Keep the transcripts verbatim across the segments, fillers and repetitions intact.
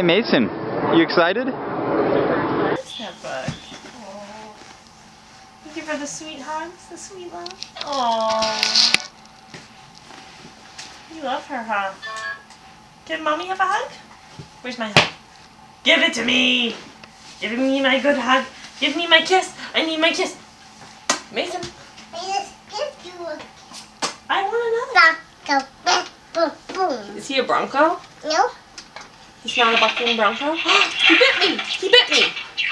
Mason, you excited? What's that book? Oh. Thank you for the sweet hugs, the sweet love. Oh. You love her, huh? Can Mommy have a hug? Where's my hug? Give it to me! Give me my good hug. Give me my kiss. I need my kiss. Mason. I want another. Is he a Bronco? No. He's not a bucking Bronco? He bit me! He bit me!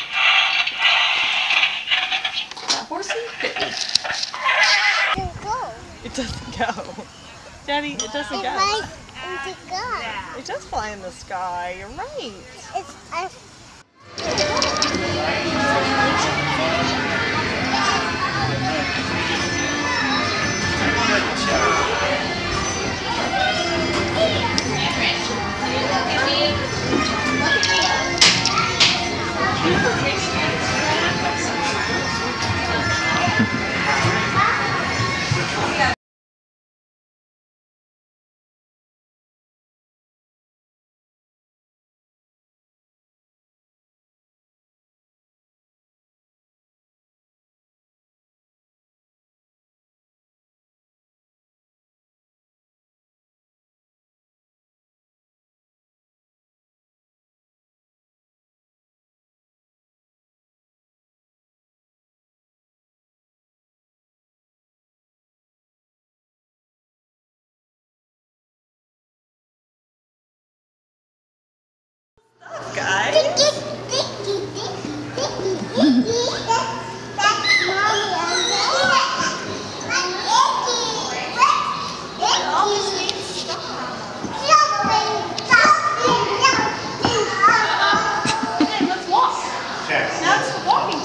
That horsey bit me. It doesn't go. Daddy, it doesn't it go. Flies in the sky. It does fly in the sky. You're right. It's I Guy. Dicky, Dicky, Dicky, Dicky, Dicky. That's, that's Mommy and Daddy. Dicky, Dicky. Jumping, jumping, jumping. Okay, let's walk. That's walking.